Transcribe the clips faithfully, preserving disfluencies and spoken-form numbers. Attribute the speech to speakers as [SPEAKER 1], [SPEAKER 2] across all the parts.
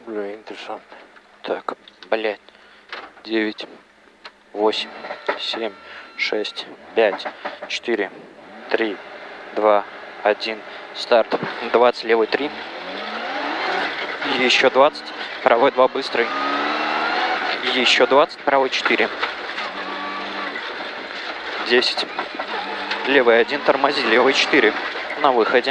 [SPEAKER 1] Бля, интересно. Так, блядь. девять, восемь, семь, шесть, пять, четыре, три, два, один. Старт. двадцать, левый три. Еще двадцать. Правый два, быстрый. Еще двадцать, правый четыре. десять. Левый один, тормози, левый четыре. На выходе.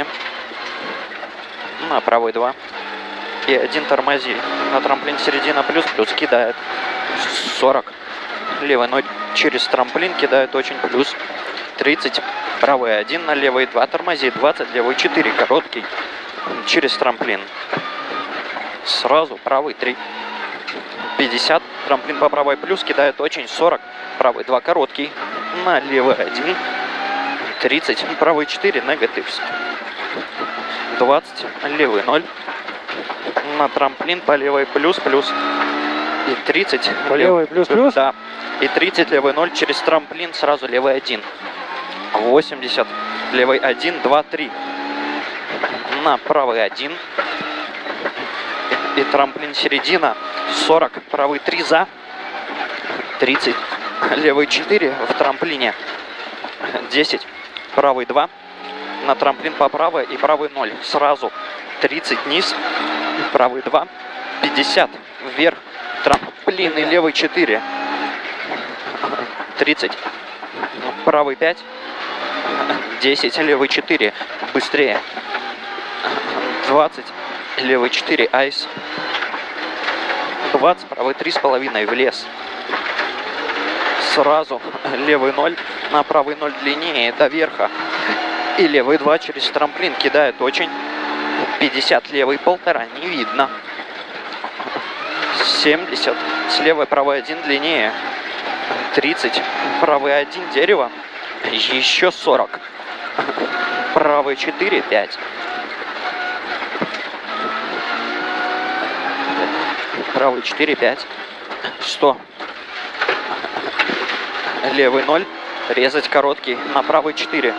[SPEAKER 1] На правый два. И один, тормози. На трамплин середина плюс, плюс кидает. сорок. Левый ноль через трамплин кидает очень плюс. тридцать. Правый один на левый два, тормози. двадцать, левый четыре, короткий. Через трамплин. Сразу правый три. пятьдесят. Трамплин по правой плюс кидает очень. сорок. Правый два, короткий. На левый один. тридцать. Правый четыре, негатив. двадцать. Левый ноль. На трамплин по левой плюс, плюс. И тридцать.
[SPEAKER 2] По левой плюс, плюс?
[SPEAKER 1] Да. И тридцать, левый ноль через трамплин, сразу левый один. восемьдесят. Левый один, два, три. На правый один. И, и трамплин середина. сорок. Правый три за. тридцать. Левый четыре в трамплине. десять. Правый два. На трамплин по правой и правый ноль. Сразу. тридцать низ. Правый два. пятьдесят. Вверх. Трамплин и левый четыре. тридцать. Правый пять. десять. Левый четыре. Быстрее. двадцать. Левый четыре. Айс. двадцать. Правый три с половиной. В лес. Сразу. Левый ноль. На правый ноль длиннее. До верха. И левый два через трамплин кидает очень. пятьдесят. Левый полтора. Не видно. семьдесят. С левой правый один длиннее. тридцать. Правый один дерево. Еще сорок. Правый четыре, пять. Правый четыре, пять. сто. Левый ноль. Резать короткий. На правый четыре.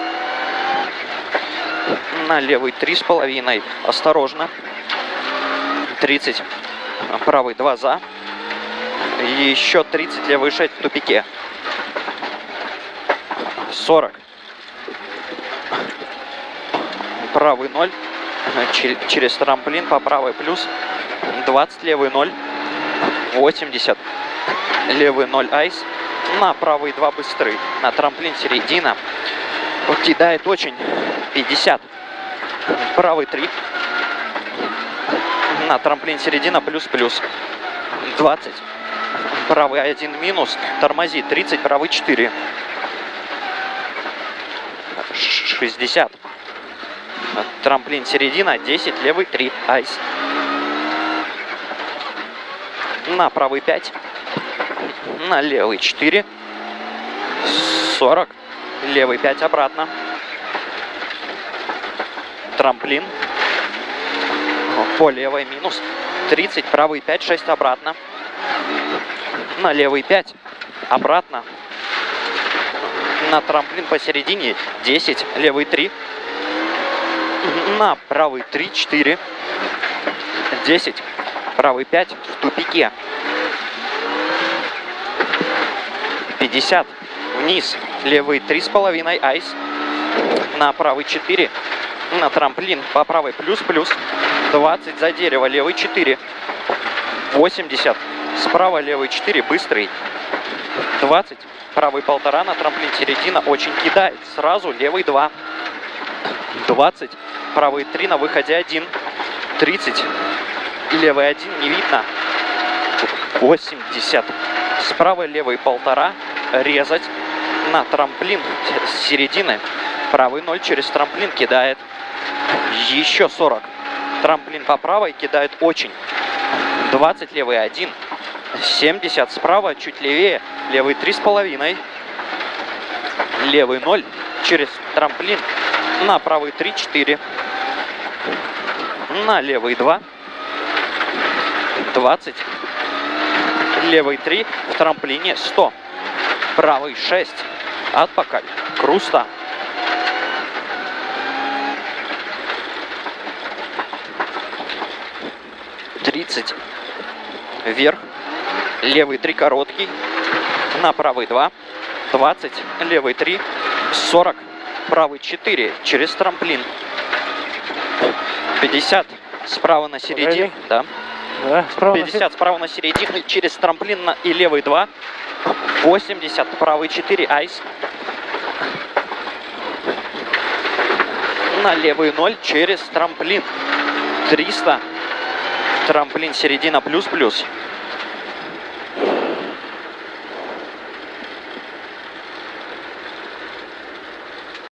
[SPEAKER 1] На левый три с половиной. Осторожно. тридцать. Правый два за. Еще тридцать. Левый шесть в тупике. сорок. Правый ноль. Через трамплин по правой плюс. двадцать. Левый ноль. восемьдесят. Левый ноль айс. На правый два быстрый. На трамплин середина. Кидает очень. пятьдесят. Правый три. На трамплин середина плюс-плюс. двадцать. Правый один минус. Тормози. тридцать. Правый четыре. шестьдесят. Трамплин середина. десять. Левый три. Айс. На правый пять. На левый четыре. сорок. Левый пять обратно. Трамплин. По левой минус. тридцать. Правый пять. шесть обратно. На левый пять. Обратно. На трамплин посередине. десять. Левый три. На правый три. четыре. десять. Правый пять. В тупике. пятьдесят. Вниз. Левый три с половиной. Айс. На правый четыре. На трамплин по правой плюс-плюс. двадцать за дерево. Левый четыре. восемьдесят. Справа левый четыре. Быстрый. двадцать. Правый полтора. На трамплин середина. Очень кидает. Сразу левый два. двадцать. Правый три. На выходе один. тридцать. Левый один. Не видно. восемьдесят. Справа левый полтора. Резать. На трамплин с середины. Правый ноль через трамплин кидает. Еще сорок. Трамплин по правой кидает очень. двадцать. Левый один. семьдесят. Справа чуть левее. Левый три с половиной. Левый ноль через трамплин. На правый три. четыре. На левый два. двадцать. Левый три. В трамплине. сто. Правый шесть. От пока. Круста. тридцать. Вверх. Левый три короткий. На правый два. двадцать. Левый три. сорок. Правый четыре. Через трамплин. пятьдесят. Справа на середину. Да.
[SPEAKER 2] Да, справа
[SPEAKER 1] пятьдесят. Справа на середину. Через трамплин на... и левый два. восемьдесят. Правый четыре. Айс. На левый ноль через трамплин. триста. Трамплин середина плюс-плюс.